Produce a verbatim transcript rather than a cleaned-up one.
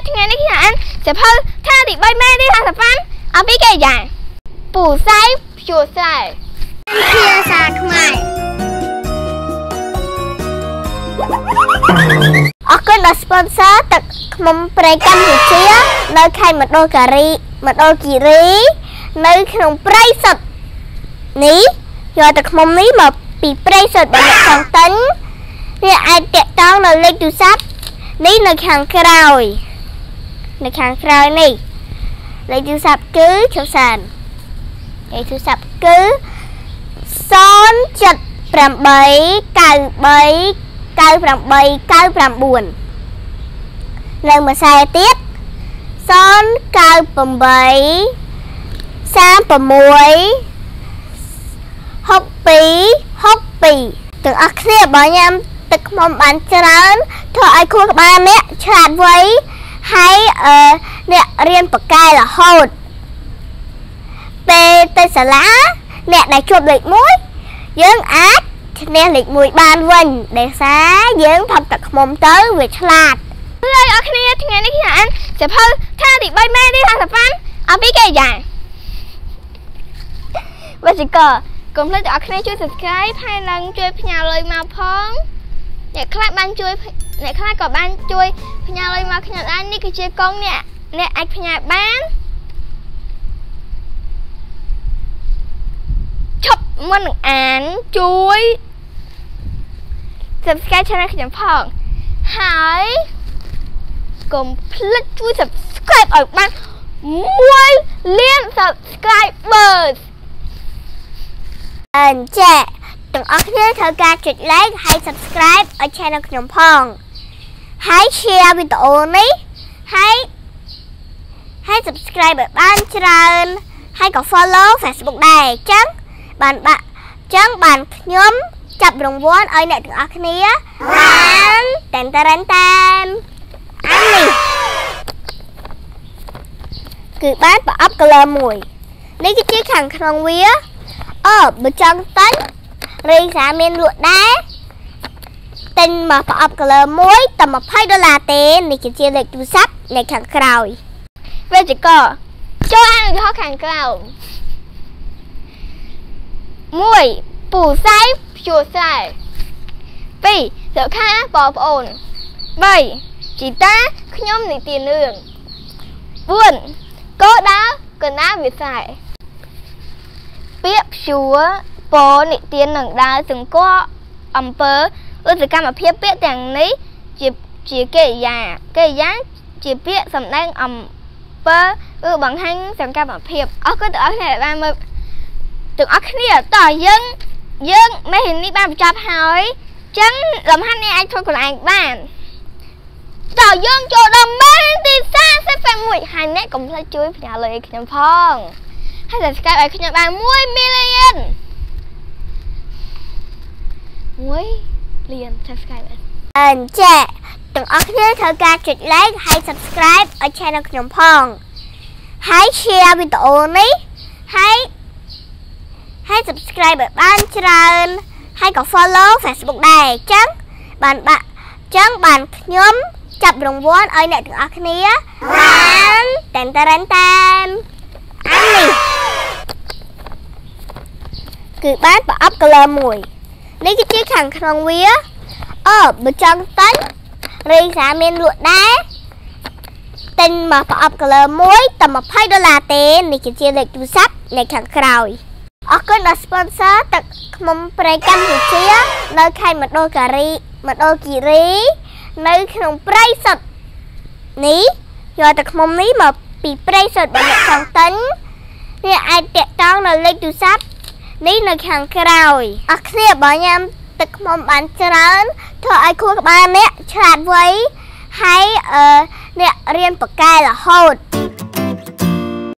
ថ្ងៃនេះខ្ញុំអានសៀវភៅថាទីបីម៉ែនេះថាសប៉ាន់អំពីគេយ៉ាងពូសៃភ្ជួរស្រែភាសាខ្មែរអរគុណដល់ sponsor ទឹកឃ្មុំព្រៃកម្ពុជានៅខេត្តមណ្ឌលគិរីមណ្ឌលគិរីនៅក្នុងព្រៃសុទ្ធនេះយកទឹកឃ្មុំនេះមកពីព្រៃសុទ្ធដែលអ្នកចង់ទិញអ្នកអាចតាក់ទងនៅលេខទូរស័ព្ទនេះនៅខាងក្រោយនៅខាងក្រោយនេះលេខទូរស័ព្ទគឺជប់សានលេខទូរស័ព្ទគឺศูนย์ เจ็ด แปด เก้า สาม เก้า เก้า แปด เก้า เก้า 9នៅមួយខ្សែទៀតศูนย์ เก้า แปด สาม หก หก หก ទាំងអស់គ្នាបើញ៉ាំទឹកឃ្មុំបានច្រើនធ្វើឲ្យខួរក្បាលអ្នកឆ្លាតវៃហើយអឺអ្នករៀនបកកែរហូតពេលទៅសាលាអ្នកដែលជាប់លេខមួយយើងអាចឈ្នះលេខមួយបានវិញដោយសារយើងផឹកទឹកឃ្មុំទៅវាឆ្លាតហើយអរគ្នាថ្ងៃនេះខ្ញុំអានសៀវភៅថាទីបីម៉ែនេះថាសប៉ាន់អំពីគេយ៉ាងវេទិកាកុំភ្លេចអ្នកគ្នាជួយ subscribe ហើយនឹងជួយផ្ញើលុយមកផងអ្នកខ្លះបានជួយអ្នកខ្លះក៏បានជួយផ្ញើលុយមកខ្ញុំដែរនេះគឺជាកងអ្នកអ្នកអាចផ្ញើបានឈប់មុននឹងអានជួយ subscribe channel ខ្ញុំផងហើយកុំភ្លេចជួយ subscribe ឲ្យបានមួយលាន subscribersអញ្ចឹងទាំងអស់គ្នាត្រូវការចុច like ហើយ subscribe ឲ្យ channel ខ្ញុំផងហើយ share វីដេអូនេះហើយហើយ subscribe ឲ្យបានច្រើនហើយក៏ follow Facebook ដែរអញ្ចឹងបានបាក់អញ្ចឹងបានខ្ញុំចាប់រង្វាន់ឲ្យអ្នកទាំងអស់គ្នាបានតែនតែនតែនអានេះគឺបានប្រអប់ color មួយនេះគឺជាខាងក្នុងវាអឺបើចង់ទិញរីងសាមានលក់ដែរទិញមកប្រអប់ color មួយតែยี่สิบដុល្លារទេនេះគឺជាលេខទូរស័ព្ទនៅខាងក្រោយវេទិកាចូលអានឧទាហរណ៍ខាងក្រោមមួយពូសៃភ្ជួរស្រែពីរសុខាបងប្អូនបីជីតាខ្ញុំនិទានរឿងបួនកោដាកណាវិស័យពាក្យភ្ជួរពនិទាននឹងដើរសង្កត់អំពើឧបកម្មភាពពាក្យទាំងនេះជាជាកិរិយាកិរិយាជាពាក្យសម្ដែងអំពើឬបង្ហាញសកម្មភាពអរគុណទាំងអស់គ្នាដែលបានមើលទាំងអស់គ្នាតើយើងយើងមេរៀននេះបានបញ្ចប់ហើយអញ្ចឹងលំហាត់នេះអាចធ្វើខ្លួនឯងបានតើយើងចូលដល់មេរៀនទីសាមសិបមួយហើយអ្នកកុំភ្លេចជួយផ្ញើលុយឲ្យខ្ញុំផងហើយ subscribe ឲ្យខ្ញុំបានមួយមីលៀនមួយលាន subscribe អញ្ចឹងទាំងអស់គ្នាត្រូវការចុច like ហើយ subscribe ឲ្យ channel ខ្ញុំផងហើយ share វីដេអូនេះហើយហើយ subscribe ឲ្យបានច្រើនហើយក៏ follow Facebook ដែរអញ្ចឹងបានបាក់អញ្ចឹងបានខ្ញុំចាប់រង្វាន់ឲ្យអ្នកទាំងអស់គ្នាបានតែនតែនតែនអានេះគឺបានប្រអប់ color មួយនេះគឺជាខាងក្នុងវាអឺបើចង់ទិញរីងសាមានលក់ដែរទិញមកប្រអប់ color មួយតែยี่สิบដុល្លារទេនេះគឺជាលេខទូរស័ព្ទនៅខាងក្រោយអរគុណដល់ sponsor ទឹកឃ្មុំព្រៃកម្ពុជានៅខេត្តមណ្ឌលគិរីមណ្ឌលគិរីនៅក្នុងព្រៃសុទ្ធនេះយកទឹកឃ្មុំនេះមកពីព្រៃសុទ្ធដែលអ្នកចង់ទិញអ្នកអាចតាក់ទងនៅលេខទូរស័ព្ទនេះនៅខាងក្រោយអរគ្នាបើញ៉ាំទឹកឃ្មុំបានច្រើនធ្វើឲ្យខួរក្បាលអ្នកឆ្លាតវៃហើយអឺអ្នករៀនបកកែរហូត